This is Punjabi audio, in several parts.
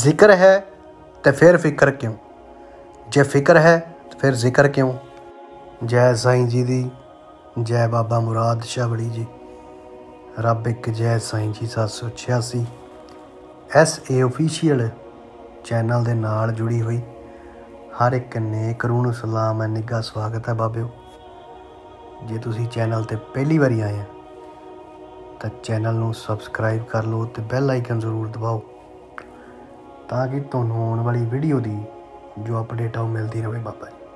जिक्र है तो फिर फिक्र क्यों, जे फिक्र है तो फिर जिक्र क्यों। जय साईं जी दी, जय बाबा मुराद शाह बड़ी जी। रब एक जय Sai ji 786 SA official channel दे नाल जुड़ी हुई हर एक नेक रूह नूं सलाम है, निघा स्वागत है बाबिओ। जे तुसी चैनल ते पहली बारी आए हैं तो चैनल नूं सबसक्राइब कर लो तो बैल आइकन जरूर दबाओ ताकि तुहानूं आने वाली वीडियो दी जो अपडेट आ वो मिलती रहे बाबा जी।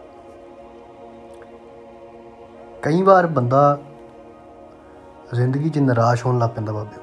कई बार बंदा जिंदगी च निराश होने लग पैंदा बाबिओ।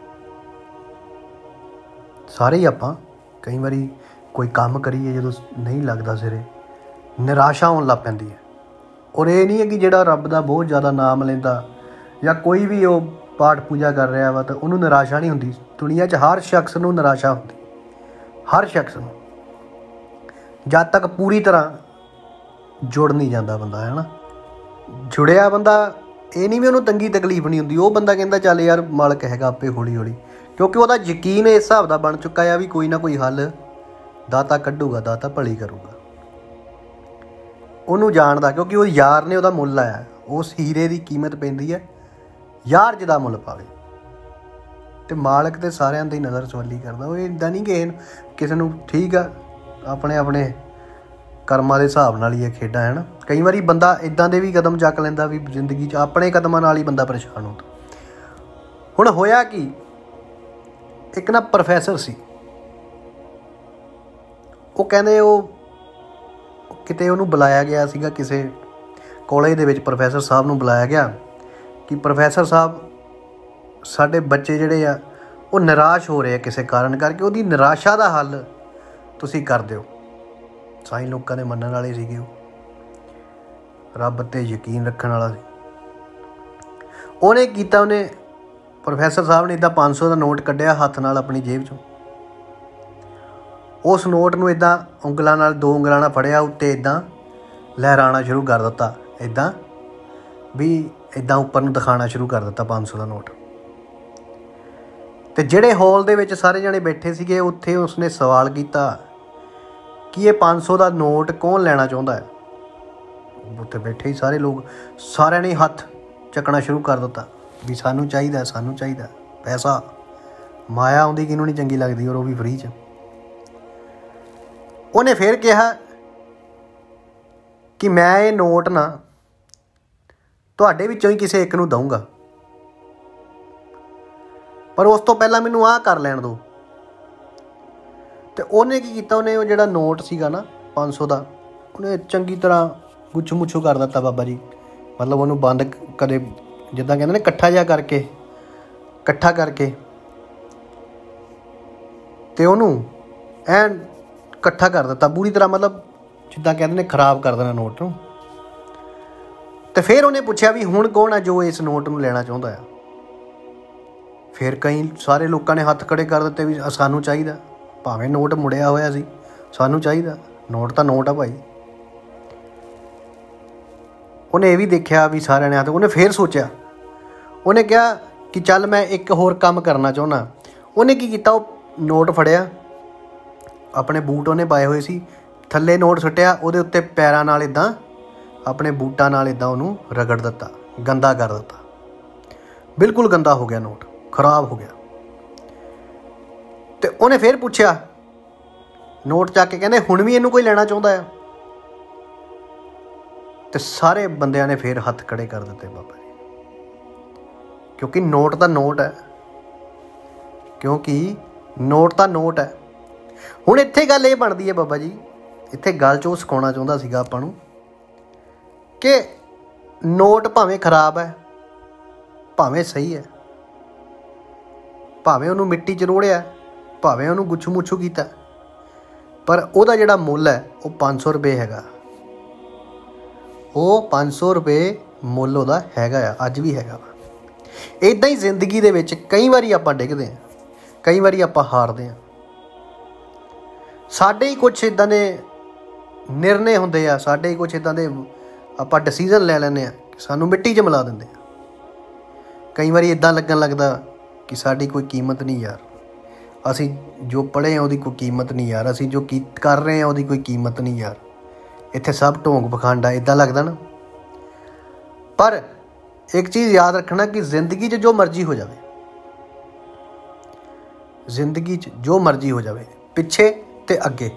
सारे ही आपां कई बारी कोई काम करिए जो नहीं लगता सिरे निराशा होने लग पैंदी है। और ये नहीं है कि जिहड़ा रब दा बहुत ज़्यादा नाम लैंदा या कोई भी वो पाठ पूजा कर रहा वा तो उन्होंने निराशा नहीं होंदी। दुनिया च हर शख्स नूं निराशा होंदी, हर शख्स नूं, जद तक पूरी तरह जुड़ नहीं जाता बंदा, है ना। जुड़िया बंदा ये नहीं भी उन्होंने तंगी तकलीफ नहीं होंदी, वो बंदा कहता चल यार मालक हैगा आपे हौली हौली, क्योंकि वह यकीन इस हिसाब का बन चुका है भी कोई ना कोई हल दाता कड्ढूगा, दाता भली करूगा। उन्होंने जानता क्योंकि वो यार ने वह मुल लाया, उस हीरे की कीमत पैंदी है यार जिदा मुल पावे। तो मालक तो सारिਆਂ ਦੀ नज़र सवाली करता, वो इदा नहीं कि किसी नूं ठीक है अपने अपने कर्मां दे हिसाब नाल ही है खेडा, है ना। कई बारी बंदा इदां दे भी कदम चक लैंदा भी जिंदगी च अपने कदमां नाल ही बंदा परेशान होता। हुण होया कि एक ना प्रोफैसर सी, वो कहंदे वो किते उहनूं बुलाया गया सीगा, किसी कॉलेज दे विच प्रोफैसर साहब नूं बुलाया गया कि प्रोफैसर साहब साडे बच्चे जिहड़े आ वो निराश हो रहे हैं किसी कारण करके, उहदी निराशा का हल तुसीं कर दिओ। साईं लोकां दे मन्नण वाले सीगे, रब ते यकीन रखण वाला सी। उहने कीता, उहने प्रोफैसर साहब ने इदां 500 का नोट कढ़िया हत्थ नाल अपनी जेब चों। उस नोट नूं इदां उंगलां नाल 2 उंगलां नाल फड़िया, उत्ते इदां लहराना शुरू कर दिता, इदां भी इदां उपर नूं दिखाना शुरू कर दिता 500 का नोट। तो जिहड़े हॉल दे विच सारे जणे बैठे सीगे उत्थे उसने सवाल किया कि ये 500 का नोट कौन लेना चाहुंदा है। उत्थे बैठे ही सारे लोग, सारिਆਂ ने हत्थ चकना शुरू कर दिता भी सानू चाहिदा, सानू चाहिदा पैसा। माया आउंदी किहनूं नहीं चंगी लगदी, और वो भी फ्री च। उहने फिर कहा कि मैं ये नोट ना तुहाडे विचों ही किसी एक नूं दऊंगा, पर उस तो पहला मैनूं आह कर लैण दो। तो उन्हें की कीता, उन्हें वो जिहड़ा नोट सीगा ना 500 का, उन्हें चंगी तरह गुच्छू मुच्छू कर दिता बाबा जी। मतलब उन्होंने बंद कदे जिद्दां कहंदे ने कट्ठा जिहा करके, कट्ठा करके ते उन्होंने ऐन कट्ठा कर दिता पूरी तरह, मतलब जिद्दां कहंदे ने खराब कर देना नोट नूं। तो फिर उन्हें पूछा भी हुण कौन है जो इस नोट नूं लेना चाहुंदा है। फिर कई सारे लोगों ने हत्थ खड़े कर दिते भी सानू चाहिदा, भावें नोट मुड़िया होया सी, सानू चाहिदा। नोट तो नोट आ भाई। उन्हें यह भी देखा भी सारे ने हाथ, उन्हें फिर सोचा, उन्हें कहा कि चल मैं एक होर काम करना चाहुंदा। उन्हें की कीता, वो नोट फड़िया, अपने बूट उन्हें पाए हुए सी, थल्ले नोट सुट्टिया, उहदे उत्ते पैरां नाल इदां अपने बूटां नाल इदां उहनूं रगड़ दिता, गंदा कर दिता। बिल्कुल गंदा हो गया नोट, खराब हो गया। तो उन्हें फिर पूछा नोट चक के, कहते हुण भी इनू कोई लेना चाहुंदा है। तो सारे बंदियां ने फिर हत्थ खड़े कर दिते बाबा जी, क्योंकि नोट तो नोट है, क्योंकि नोट तो नोट है। हुण इत्थे गल ये बनदी है बाबा जी, इत्थे गल चो सिखाउणा चाहुंदा सीगा आपां नूं कि नोट भावें खराब है, भावें सही है, भावें उन्होंने मिट्टी च रोड़िया, भावें उन्होंने गुच्छू मुच्छू किया, पर उहदा जिहड़ा मुल है वो 500 रुपये हैगा। वो 500 रुपये मुल उहदा हैगा आ, अज भी हैगा वा। इदां ही जिंदगी दे विच कई वारी आपां डिगदे हैं, कई वारी आपां हारदे हैं। साडे ही कुछ इदां दे निर्णय हुंदे आ, साडे ही कुछ इदां दे आपां डिसीजन ले लैंदे आ कि सानू मिट्टी च मिला दिंदे आ। कई वारी इदां लगन लगदा कि साडी कोई कीमत नहीं यार, ਅਸੀਂ ਜੋ ਪੜ੍ਹੇ ਹਾਂ ਉਹਦੀ ਕੋਈ ਕੀਮਤ ਨਹੀਂ ਯਾਰ, ਅਸੀਂ ਜੋ ਕਰ ਰਹੇ ਹਾਂ ਉਹਦੀ ਕੋਈ ਕੀਮਤ ਨਹੀਂ ਯਾਰ। ਇੱਥੇ ਸਭ ਢੋਂਗ ਪਖੰਡ ਆ, ਇੱਦਾਂ ਲੱਗਦਾ ਨਾ। ਪਰ ਇੱਕ ਚੀਜ਼ ਯਾਦ ਰੱਖਣਾ ਕਿ ਜ਼ਿੰਦਗੀ 'ਚ ਜੋ ਮਰਜ਼ੀ ਹੋ ਜਾਵੇ, ਜ਼ਿੰਦਗੀ 'ਚ ਜੋ ਮਰਜ਼ੀ ਹੋ ਜਾਵੇ, ਪਿੱਛੇ ਤੇ ਅੱਗੇ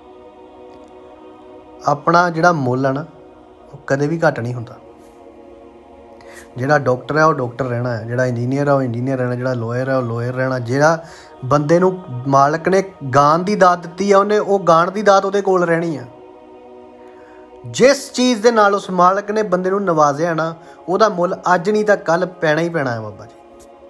ਆਪਣਾ ਜਿਹੜਾ ਮੁੱਲ ਆ ਨਾ ਉਹ ਕਦੇ ਵੀ ਘੱਟ ਨਹੀਂ ਹੁੰਦਾ। ਜਿਹੜਾ ਡਾਕਟਰ ਹੈ ਉਹ ਡਾਕਟਰ ਰਹਿਣਾ ਹੈ, ਜਿਹੜਾ ਇੰਜੀਨੀਅਰ ਹੈ ਉਹ ਇੰਜੀਨੀਅਰ ਰਹਿਣਾ, ਜਿਹੜਾ ਲੋਇਰ ਹੈ ਉਹ ਲੋਇਰ ਰਹਿਣਾ। ਜਿਹੜਾ ਬੰਦੇ ਨੂੰ ਮਾਲਕ ਨੇ ਗਾਣ ਦੀ ਦਾਤ ਦਿੱਤੀ ਆ, ਉਹਨੇ ਉਹ ਗਾਣ ਦੀ ਦਾਤ ਉਹਦੇ ਕੋਲ ਰਹਿਣੀ ਆ। ਜਿਸ ਚੀਜ਼ ਦੇ ਨਾਲ ਉਸ ਮਾਲਕ ਨੇ ਬੰਦੇ ਨੂੰ ਨਵਾਜ਼ਿਆ ਨਾ, ਉਹਦਾ ਮੁੱਲ ਅੱਜ ਨਹੀਂ ਤਾਂ ਕੱਲ੍ਹ ਪੈਣਾ ਹੀ ਪੈਣਾ ਹੈ ਬਾਬਾ ਜੀ।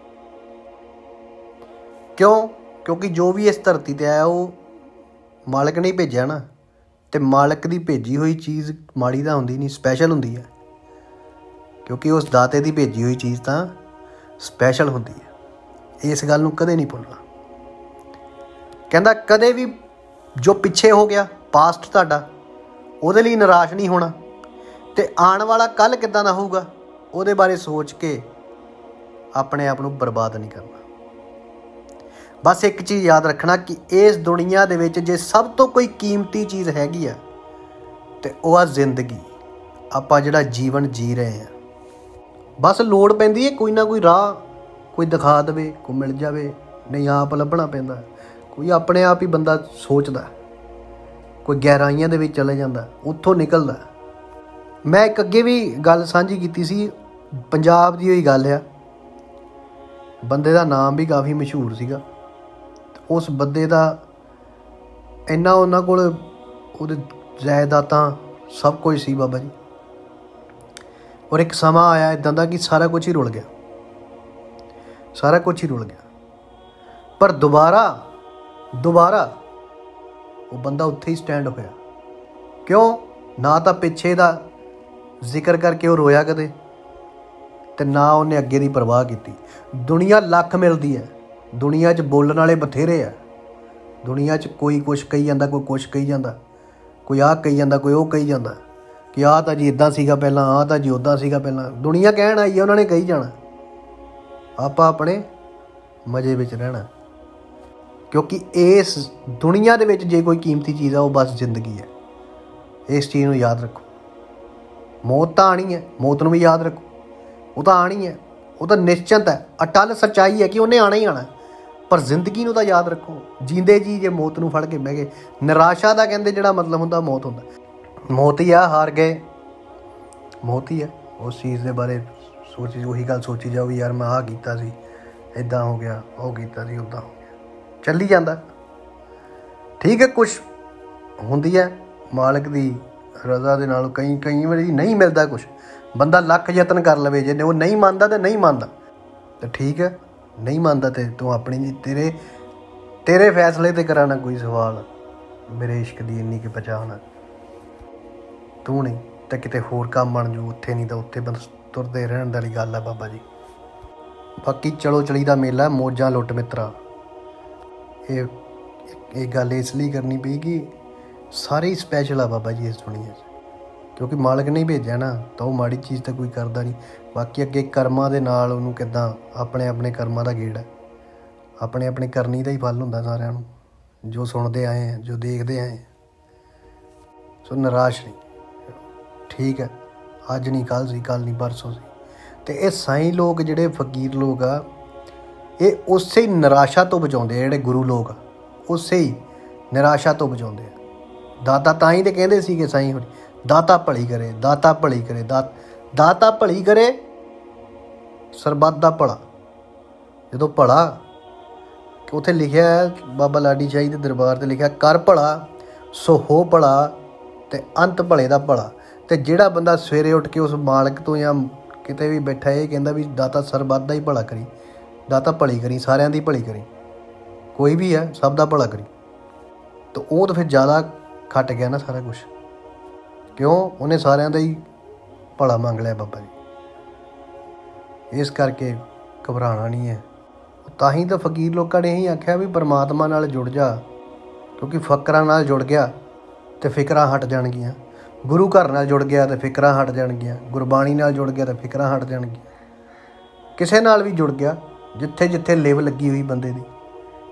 ਕਿਉਂ? ਕਿਉਂਕਿ ਜੋ ਵੀ ਇਸ ਧਰਤੀ 'ਤੇ ਆਇਆ ਉਹ ਮਾਲਕ ਨੇ ਹੀ ਭੇਜਿਆ ਨਾ, ਅਤੇ ਮਾਲਕ ਦੀ ਭੇਜੀ ਹੋਈ ਚੀਜ਼ ਮਾੜੀ ਤਾਂ ਹੁੰਦੀ ਨਹੀਂ, ਸਪੈਸ਼ਲ ਹੁੰਦੀ ਹੈ। ਕਿਉਂਕਿ ਉਸ ਦਾਤੇ ਦੀ ਭੇਜੀ ਹੋਈ ਚੀਜ਼ ਤਾਂ ਸਪੈਸ਼ਲ ਹੁੰਦੀ ਹੈ। ਇਸ ਗੱਲ ਨੂੰ ਕਦੇ ਨਹੀਂ ਭੁੱਲਣਾ। ਕਹਿੰਦਾ ਕਦੇ ਵੀ ਜੋ ਪਿੱਛੇ ਹੋ ਗਿਆ, ਪਾਸਟ ਤੁਹਾਡਾ, ਉਹਦੇ ਲਈ ਨਿਰਾਸ਼ ਨਹੀਂ ਹੋਣਾ, ਅਤੇ ਆਉਣ ਵਾਲਾ ਕੱਲ੍ਹ ਕਿੱਦਾਂ ਦਾ ਹੋਊਗਾ ਉਹਦੇ ਬਾਰੇ ਸੋਚ ਕੇ ਆਪਣੇ ਆਪ ਨੂੰ ਬਰਬਾਦ ਨਹੀਂ ਕਰਨਾ। ਬਸ ਇੱਕ ਚੀਜ਼ ਯਾਦ ਰੱਖਣਾ ਕਿ ਇਸ ਦੁਨੀਆ ਦੇ ਵਿੱਚ ਜੇ ਸਭ ਤੋਂ ਕੋਈ ਕੀਮਤੀ ਚੀਜ਼ ਹੈਗੀ ਆ ਅਤੇ ਉਹ ਆ ਜ਼ਿੰਦਗੀ। ਆਪਾਂ ਜਿਹੜਾ ਜੀਵਨ ਜੀ ਰਹੇ ਹਾਂ, ਬਸ ਲੋੜ ਪੈਂਦੀ ਹੈ ਕੋਈ ਨਾ ਕੋਈ ਰਾਹ, ਕੋਈ ਦਿਖਾ ਦੇਵੇ, ਕੋਈ ਮਿਲ ਜਾਵੇ, ਨਹੀਂ ਆਪ ਲੱਭਣਾ ਪੈਂਦਾ। ਕੋਈ ਆਪਣੇ ਆਪ ਹੀ ਬੰਦਾ ਸੋਚਦਾ, ਕੋਈ ਗਹਿਰਾਈਆਂ ਦੇ ਵਿੱਚ ਚਲੇ ਜਾਂਦਾ, ਉੱਥੋਂ ਨਿਕਲਦਾ। ਮੈਂ ਇੱਕ ਅੱਗੇ ਵੀ ਗੱਲ ਸਾਂਝੀ ਕੀਤੀ ਸੀ, ਪੰਜਾਬ ਦੀ ਹੋਈ ਗੱਲ ਆ। ਬੰਦੇ ਦਾ ਨਾਮ ਵੀ ਕਾਫੀ ਮਸ਼ਹੂਰ ਸੀਗਾ। ਉਸ ਬੰਦੇ ਦਾ ਇੰਨਾ ਉਹਨਾਂ ਕੋਲ ਉਹਦੇ ਜਾਇਦਾਦਾਂ ਸਭ ਕੁਝ ਸੀ ਬਾਬਾ ਜੀ। ਔਰ ਇੱਕ ਸਮਾਂ ਆਇਆ ਇੱਦਾਂ ਦਾ ਕਿ ਸਾਰਾ ਕੁਝ ਹੀ ਰੁਲ ਗਿਆ, ਸਾਰਾ ਕੁਝ ਹੀ ਰੁਲ ਗਿਆ। ਪਰ ਦੁਬਾਰਾ ਉਹ ਬੰਦਾ ਉੱਥੇ ਹੀ ਸਟੈਂਡ ਹੋਇਆ। ਕਿਉਂ? ਨਾ ਤਾਂ ਪਿੱਛੇ ਦਾ ਜ਼ਿਕਰ ਕਰਕੇ ਉਹ ਰੋਇਆ ਕਦੇ, ਅਤੇ ਨਾ ਉਹਨੇ ਅੱਗੇ ਦੀ ਪਰਵਾਹ ਕੀਤੀ। ਦੁਨੀਆ ਲੱਖ ਮਿਲਦੀ ਹੈ, ਦੁਨੀਆ 'ਚ ਬੋਲਣ ਵਾਲੇ ਬਥੇਰੇ ਆ। ਦੁਨੀਆ 'ਚ ਕੋਈ ਕੁਛ ਕਹੀ ਜਾਂਦਾ, ਕੋਈ ਕੁਛ ਕਹੀ ਜਾਂਦਾ, ਕੋਈ ਆਹ ਕਹੀ ਜਾਂਦਾ, ਕੋਈ ਉਹ ਕਹੀ ਜਾਂਦਾ ਕਿ ਆਹ ਤਾਂ ਜੀ ਇੱਦਾਂ ਸੀਗਾ ਪਹਿਲਾਂ, ਆਹ ਤਾਂ ਜੀ ਉੱਦਾਂ ਸੀਗਾ ਪਹਿਲਾਂ। ਦੁਨੀਆ ਕਹਿਣ ਆਈ ਹੈ, ਉਹਨਾਂ ਨੇ ਕਹੀ ਜਾਣਾ। ਆਪਾਂ ਆਪਣੇ ਮਜ਼ੇ ਵਿੱਚ ਰਹਿਣਾ। ਕਿਉਂਕਿ ਇਸ ਦੁਨੀਆ ਦੇ ਵਿੱਚ ਜੇ ਕੋਈ ਕੀਮਤੀ ਚੀਜ਼ ਆ ਉਹ ਬਸ ਜ਼ਿੰਦਗੀ ਹੈ। ਇਸ ਚੀਜ਼ ਨੂੰ ਯਾਦ ਰੱਖੋ। ਮੌਤ ਤਾਂ ਆਉਣੀ ਹੈ, ਮੌਤ ਨੂੰ ਵੀ ਯਾਦ ਰੱਖੋ। ਉਹ ਤਾਂ ਆਉਣੀ ਹੈ, ਉਹ ਤਾਂ ਨਿਸ਼ਚਿਤ ਹੈ, ਅਟੱਲ ਸੱਚਾਈ ਹੈ ਕਿ ਉਹਨੇ ਆਉਣਾ ਹੀ ਆਉਣਾ। ਪਰ ਜ਼ਿੰਦਗੀ ਨੂੰ ਤਾਂ ਯਾਦ ਰੱਖੋ। ਜੀਂਦੇ ਜੀ ਜੇ ਮੌਤ ਨੂੰ ਫੜ ਕੇ ਬਹਿ ਗਏ, ਨਿਰਾਸ਼ਾ ਦਾ ਕਹਿੰਦੇ ਜਿਹੜਾ ਮਤਲਬ ਹੁੰਦਾ ਮੌਤ ਹੁੰਦਾ। ਮੌਤ ਹੀ ਆ, ਹਾਰ ਗਏ, ਮੌਤ ਹੀ ਆ। ਉਸ ਚੀਜ਼ ਦੇ ਬਾਰੇ ਸੋਚੀ, ਉਹੀ ਗੱਲ ਸੋਚੀ ਜਾਓ ਵੀ ਯਾਰ ਮੈਂ ਆਹ ਕੀਤਾ ਸੀ, ਇੱਦਾਂ ਹੋ ਗਿਆ, ਉਹ ਕੀਤਾ ਸੀ, ਉੱਦਾਂ ਹੋ ਗਿਆ। ਚੱਲੀ ਜਾਂਦਾ। ਠੀਕ ਹੈ, ਕੁਛ ਹੁੰਦੀ ਹੈ ਮਾਲਕ ਦੀ ਰਜ਼ਾ ਦੇ ਨਾਲ। ਕਈ ਵਾਰੀ ਨਹੀਂ ਮਿਲਦਾ ਕੁਛ, ਬੰਦਾ ਲੱਖ ਯਤਨ ਕਰ ਲਵੇ, ਜੇ ਉਹ ਨਹੀਂ ਮੰਨਦਾ ਤਾਂ ਨਹੀਂ ਮੰਨਦਾ, ਤਾਂ ਠੀਕ ਹੈ, ਨਹੀਂ ਮੰਨਦਾ ਤੇ ਤੂੰ ਆਪਣੀ ਤੇਰੇ ਫੈਸਲੇ 'ਤੇ ਕਰਾਣਾ ਕੋਈ ਸਵਾਲ। ਮੇਰੇ ਇਸ਼ਕ ਦੀ ਇੰਨੀ ਕਿ ਪਛਾਣ ਤੂੰ ਨਹੀਂ ਤਾਂ ਕਿਤੇ ਹੋਰ ਕੰਮ ਬਣ ਜੂ, ਉੱਥੇ ਨਹੀਂ ਤਾਂ ਉੱਥੇ ਬਸ ਤੁਰਦੇ ਰਹਿਣ ਵਾਲੀ ਗੱਲ ਹੈ ਬਾਬਾ ਜੀ। ਬਾਕੀ ਚਲੋ ਚਲੀ ਦਾ ਮੇਲਾ, ਮੌਜਾਂ ਲੁੱਟ ਮਿੱਤਰਾ। ਇਹ ਗੱਲ ਇਸ ਲਈ ਕਰਨੀ ਪਈ ਕਿ ਸਾਰੇ ਹੀ ਸਪੈਸ਼ਲ ਆ ਬਾਬਾ ਜੀ ਇਸ ਦੁਨੀਆ 'ਚ। ਕਿਉਂਕਿ ਮਾਲਕ ਨੇ ਭੇਜਿਆ ਨਾ, ਤਾਂ ਉਹ ਮਾੜੀ ਚੀਜ਼ ਤਾਂ ਕੋਈ ਕਰਦਾ ਨਹੀਂ। ਬਾਕੀ ਅੱਗੇ ਕਰਮਾਂ ਦੇ ਨਾਲ ਉਹਨੂੰ ਕਿੱਦਾਂ ਆਪਣੇ ਕਰਮਾਂ ਦਾ ਗੇੜ ਹੈ, ਆਪਣੇ ਕਰਨੀ ਦਾ ਹੀ ਫਲ ਹੁੰਦਾ ਸਾਰਿਆਂ ਨੂੰ, ਜੋ ਸੁਣਦੇ ਆਏ ਆ, ਜੋ ਦੇਖਦੇ ਆਏ। ਸੋ ਨਿਰਾਸ਼ ਨਹੀਂ, ਠੀਕ ਹੈ, ਅੱਜ ਨਹੀਂ ਕੱਲ੍ਹ ਸੀ, ਕੱਲ੍ਹ ਨਹੀਂ ਪਰਸੋਂ ਸੀ। ਅਤੇ ਇਹ ਸਾਈਂ ਲੋਕ ਜਿਹੜੇ ਫਕੀਰ ਲੋਕ ਆ, ਇਹ ਉਸੇ ਹੀ ਨਿਰਾਸ਼ਾ ਤੋਂ ਬਚਾਉਂਦੇ ਆ। ਜਿਹੜੇ ਗੁਰੂ ਲੋਕ ਆ ਉਸੇ ਹੀ ਨਿਰਾਸ਼ਾ ਤੋਂ ਬਚਾਉਂਦੇ ਆ। ਦਾਤਾ ਤਾਂ ਹੀ ਤਾਂ ਕਹਿੰਦੇ ਸੀਗੇ ਸਾਈਂ ਹੋਣੀ, ਦਾਤਾ ਭਲੀ ਕਰੇ, ਦਾਤਾ ਭਲੀ ਕਰੇ, ਦਾਤਾ ਭਲੀ ਕਰੇ, ਸਰਬੱਤ ਦਾ ਭਲਾ। ਜਦੋਂ ਭਲਾ ਉੱਥੇ ਲਿਖਿਆ ਬਾਬਾ ਲਾਡੀ ਸ਼ਾਹੀ ਦੇ ਦਰਬਾਰ 'ਤੇ ਲਿਖਿਆ, ਕਰ ਭਲਾ ਸੋ ਹੋ ਭਲਾ ਅਤੇ ਅੰਤ ਭਲੇ ਦਾ ਭਲਾ। ਅਤੇ ਜਿਹੜਾ ਬੰਦਾ ਸਵੇਰੇ ਉੱਠ ਕੇ ਉਸ ਮਾਲਕ ਤੋਂ ਜਾਂ ਕਿਤੇ ਵੀ ਬੈਠਾ ਇਹ ਕਹਿੰਦਾ ਵੀ ਦਾਤਾ ਸਰਬੱਤ ਦਾ ਹੀ ਭਲਾ ਕਰੀ, ਦਾਤਾ ਭਲੀ ਕਰੀ, ਸਾਰਿਆਂ ਦੀ ਭਲੀ ਕਰੀ, ਕੋਈ ਵੀ ਹੈ ਸਭ ਦਾ ਭਲਾ ਕਰੀ, ਤਾਂ ਉਹ ਤਾਂ ਫਿਰ ਜ਼ਿਆਦਾ ਖੱਟ ਗਿਆ ਨਾ ਸਾਰਾ ਕੁਛ। ਕਿਉਂ? ਉਹਨੇ ਸਾਰਿਆਂ ਦਾ ਹੀ ਭਲਾ ਮੰਗ ਲਿਆ ਬਾਬਾ ਜੀ। ਇਸ ਕਰਕੇ ਘਬਰਾਉਣਾ ਨਹੀਂ ਹੈ। ਤਾਂ ਹੀ ਤਾਂ ਫਕੀਰ ਲੋਕਾਂ ਨੇ ਇਹੀ ਆਖਿਆ ਵੀ ਪਰਮਾਤਮਾ ਨਾਲ ਜੁੜ ਜਾ, ਕਿਉਂਕਿ ਫਕਰਾਂ ਨਾਲ ਜੁੜ ਗਿਆ ਅਤੇ ਫਿਕਰਾਂ ਹਟ ਜਾਣਗੀਆਂ। ਗੁਰੂ ਘਰ ਨਾਲ ਜੁੜ ਗਿਆ ਤਾਂ ਫਿਕਰਾਂ ਹਟ ਜਾਣਗੀਆਂ, ਗੁਰਬਾਣੀ ਨਾਲ ਜੁੜ ਗਿਆ ਤਾਂ ਫਿਕਰਾਂ ਹਟ ਜਾਣਗੀਆਂ। ਕਿਸੇ ਨਾਲ ਵੀ ਜੁੜ ਗਿਆ, ਜਿੱਥੇ ਜਿੱਥੇ ਲਿਵ ਲੱਗੀ ਹੋਈ ਬੰਦੇ ਦੀ,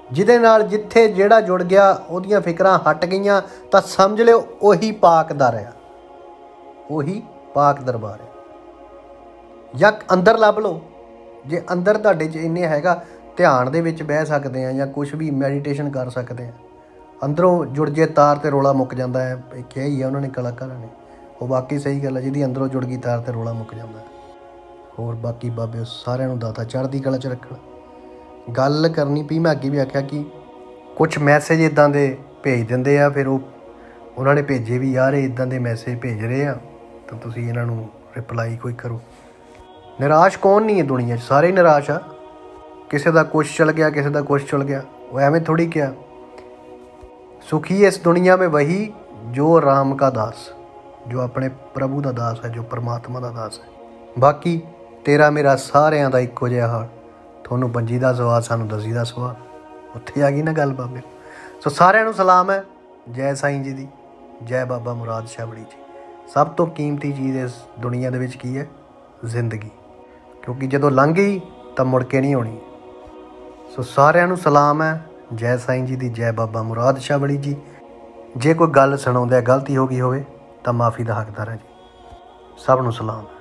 ਜਿਹਦੇ ਨਾਲ ਜਿੱਥੇ ਜਿਹੜਾ ਜੁੜ ਗਿਆ ਉਹਦੀਆਂ ਫਿਕਰਾਂ ਹਟ ਗਈਆਂ ਤਾਂ ਸਮਝ ਲਿਓ ਉਹੀ ਪਾਕ ਦਰ ਆ, ਉਹੀ ਪਾਕ ਦਰਬਾਰ ਹੈ। ਜਾਂ ਅੰਦਰ ਲੱਭ ਲਓ, ਜੇ ਅੰਦਰ ਤੁਹਾਡੇ 'ਚ ਇੰਨੇ ਹੈਗਾ ਧਿਆਨ ਦੇ ਵਿੱਚ ਬਹਿ ਸਕਦੇ ਆ ਜਾਂ ਕੁਛ ਵੀ ਮੈਡੀਟੇਸ਼ਨ ਕਰ ਸਕਦੇ ਆ, ਅੰਦਰੋਂ ਜੁੜ ਜੇ ਤਾਰ ਤੇ ਰੌਲਾ ਮੁੱਕ ਜਾਂਦਾ ਹੈ। ਕਿਹਾ ਹੀ ਆ ਉਹਨਾਂ ਨੇ ਕਲਾਕਾਰਾਂ ਨੇ, ਉਹ ਬਾਕੀ ਸਹੀ ਗੱਲ ਹੈ, ਜਿਹਦੀ ਅੰਦਰੋਂ ਜੁੜ ਗਈ ਤਾਰ ਤੇ ਰੌਲਾ ਮੁੱਕ ਜਾਂਦਾ। ਹੋਰ ਬਾਕੀ ਬਾਬੇ ਸਾਰਿਆਂ ਨੂੰ ਦਾਤਾ ਚੜ੍ਹਦੀ ਕਲਾ 'ਚ ਰੱਖਣ। ਗੱਲ ਕਰਨੀ ਪਈ, ਮੈਂ ਅੱਗੇ ਵੀ ਆਖਿਆ ਕਿ ਕੁਛ ਮੈਸੇਜ ਇੱਦਾਂ ਦੇ ਭੇਜ ਦਿੰਦੇ ਆ, ਫਿਰ ਉਹਨਾਂ ਨੇ ਭੇਜੇ ਵੀ ਯਾਰ ਇੱਦਾਂ ਦੇ ਮੈਸੇਜ ਭੇਜ ਰਹੇ ਆ ਤਾਂ ਤੁਸੀਂ ਇਹਨਾਂ ਨੂੰ ਰਿਪਲਾਈ ਕੋਈ ਕਰੋ। ਨਿਰਾਸ਼ ਕੌਣ ਨਹੀਂ ਹੈ ਦੁਨੀਆ 'ਚ, ਸਾਰੇ ਹੀ ਨਿਰਾਸ਼ ਆ। ਕਿਸੇ ਦਾ ਕੁਛ ਚਲ ਗਿਆ, ਕਿਸੇ ਦਾ ਕੁਛ ਚਲ ਗਿਆ। ਉਹ ਐਵੇਂ ਥੋੜੀ ਕਿਹਾ सुखी इस दुनिया में वही जो राम का दास, जो अपने प्रभु का दास है, जो परमात्मा का दास है। बाकी तेरा मेरा सारिਆਂ ਦਾ ਇੱਕੋ ਜਿਹਾ ਹਾਲ, ਤੁਹਾਨੂੰ ਪੰਜੀ ਦਾ ਸਵਾਲ, ਸਾਨੂੰ ਦਸੀ ਦਾ ਸਵਾਲ। ਉੱਥੇ ਆ ਗਈ ਨਾ ਗੱਲ ਬਾਬੇ। ਸੋ ਸਾਰਿਆਂ ਨੂੰ ਸਲਾਮ ਹੈ। ਜੈ ਸਾਈਂ ਜੀ ਦੀ, ਜੈ ਬਾਬਾ ਮੁਰਾਦ ਸ਼ਾਹ ਬੜੀ ਜੀ। ਸਭ ਤੋਂ ਕੀਮਤੀ ਚੀਜ਼ ਇਸ ਦੁਨੀਆ ਦੇ ਵਿੱਚ ਕੀ ਹੈ? ਜ਼ਿੰਦਗੀ, ਕਿਉਂਕਿ ਜਦੋਂ ਲੰਘ ਗਈ ਤਾਂ ਮੁੜ ਕੇ ਨਹੀਂ ਆਉਣੀ। ਸੋ ਸਾਰਿਆਂ ਨੂੰ ਸਲਾਮ ਹੈ। ਜੈ ਸਾਈਂ ਜੀ ਦੀ, ਜੈ ਬਾਬਾ ਮੁਰਾਦ ਸ਼ਾਹ ਬੜੀ ਜੀ। ਜੇ ਕੋਈ ਗੱਲ ਸੁਣਾਉਂਦਾ ਗਲਤੀ ਹੋ ਗਈ ਹੋਵੇ ਤਾਂ ਮਾफ़ੀ ਦਾ ਹੱਕਦਾਰ ਹੈ ਜੀ। ਸਭ ਨੂੰ ਸਲਾਮ।